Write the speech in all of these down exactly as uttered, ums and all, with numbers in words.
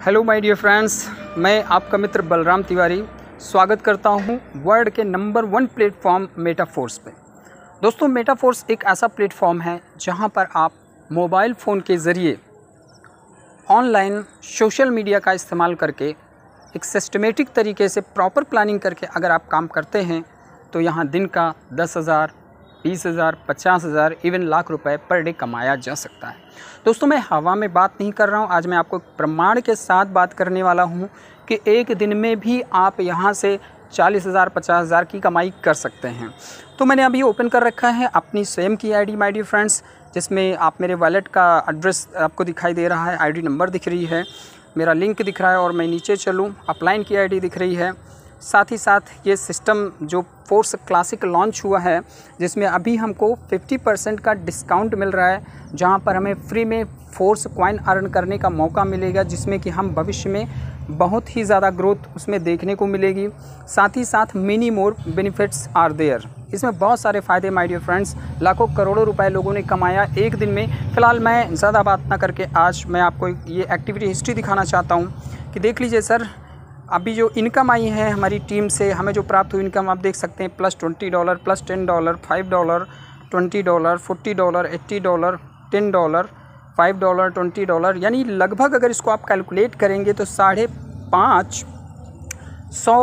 Hello my dear friends, मैं आपका मित्र बलराम तिवारी स्वागत करता हूं वर्ल्ड के नंबर वन प्लेटफॉर्म मेटाफोर्स पे। दोस्तों, मेटाफोर्स एक ऐसा प्लेटफॉर्म है जहां पर आप मोबाइल फ़ोन के ज़रिए ऑनलाइन सोशल मीडिया का इस्तेमाल करके एक सिस्टमेटिक तरीके से प्रॉपर प्लानिंग करके अगर आप काम करते हैं तो यहाँ दिन का दस हज़ार, बीस हज़ार, पचास हज़ार, इवन लाख रुपए पर डे कमाया जा सकता है। दोस्तों, मैं हवा में बात नहीं कर रहा हूँ। आज मैं आपको प्रमाण के साथ बात करने वाला हूँ कि एक दिन में भी आप यहाँ से चालीस हज़ार, पचास हज़ार की कमाई कर सकते हैं। तो मैंने अभी ओपन कर रखा है अपनी स्वयं की आईडी माय डियर फ्रेंड्स, जिसमें आप मेरे वॉलेट का एड्रेस आपको दिखाई दे रहा है, आईडी नंबर दिख रही है, मेरा लिंक दिख रहा है और मैं नीचे चलूँ अपलाइन की आईडी दिख रही है। साथ ही साथ ये सिस्टम जो फोर्स क्लासिक लॉन्च हुआ है, जिसमें अभी हमको पचास परसेंट का डिस्काउंट मिल रहा है, जहां पर हमें फ्री में फोर्स कॉइन अर्न करने का मौका मिलेगा, जिसमें कि हम भविष्य में बहुत ही ज़्यादा ग्रोथ उसमें देखने को मिलेगी। साथ ही साथ many more benefits are there. इसमें बहुत सारे फ़ायदे माय डियर फ्रेंड्स, लाखों करोड़ों रुपए लोगों ने कमाया एक दिन में। फ़िलहाल मैं ज़्यादा बात ना करके आज मैं आपको ये एक्टिविटी हिस्ट्री दिखाना चाहता हूँ कि देख लीजिए सर, अभी जो इनकम आई है हमारी टीम से, हमें जो प्राप्त हुई इनकम आप देख सकते हैं, plus twenty dollar, plus ten dollar, five dollar, twenty dollar, forty dollar, eighty dollar, ten dollar, five dollar, twenty dollar, यानी लगभग अगर इसको आप कैलकुलेट करेंगे तो साढ़े पाँच सौ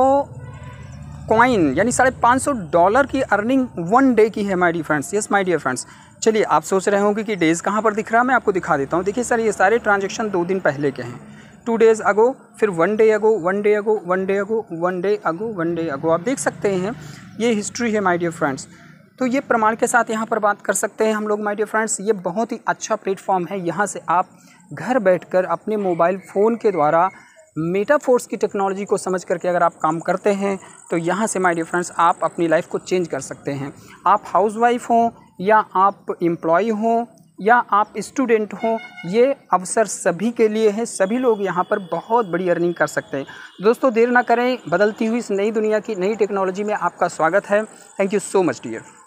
कॉइन यानी साढ़े पाँच सौ डॉलर की अर्निंग वन डे की है my dear friends. Yes my dear friends. चलिए, आप सोच रहे होंगे कि डेज़ कहाँ पर दिख रहा है, मैं आपको दिखा देता हूँ। देखिए सर, ये सारे ट्रांजेक्शन दो दिन पहले के हैं, टू डेज़ अगो, फिर one day ago, one day ago, one day ago, one day ago, one day ago. आप देख सकते हैं ये हिस्ट्री है माय डियर फ्रेंड्स। तो ये प्रमाण के साथ यहाँ पर बात कर सकते हैं हम लोग माय डियर फ्रेंड्स। ये बहुत ही अच्छा प्लेटफॉर्म है। यहाँ से आप घर बैठकर अपने मोबाइल फ़ोन के द्वारा मेटाफोर्स की टेक्नोलॉजी को समझ करके अगर आप काम करते हैं तो यहाँ से माय डियर फ्रेंड्स आप अपनी लाइफ को चेंज कर सकते हैं। आप हाउसवाइफ हों या आप एम्प्लॉय हों या आप स्टूडेंट हो, ये अवसर सभी के लिए है। सभी लोग यहाँ पर बहुत बड़ी अर्निंग कर सकते हैं। दोस्तों, देर ना करें, बदलती हुई इस नई दुनिया की नई टेक्नोलॉजी में आपका स्वागत है। Thank you so much dear.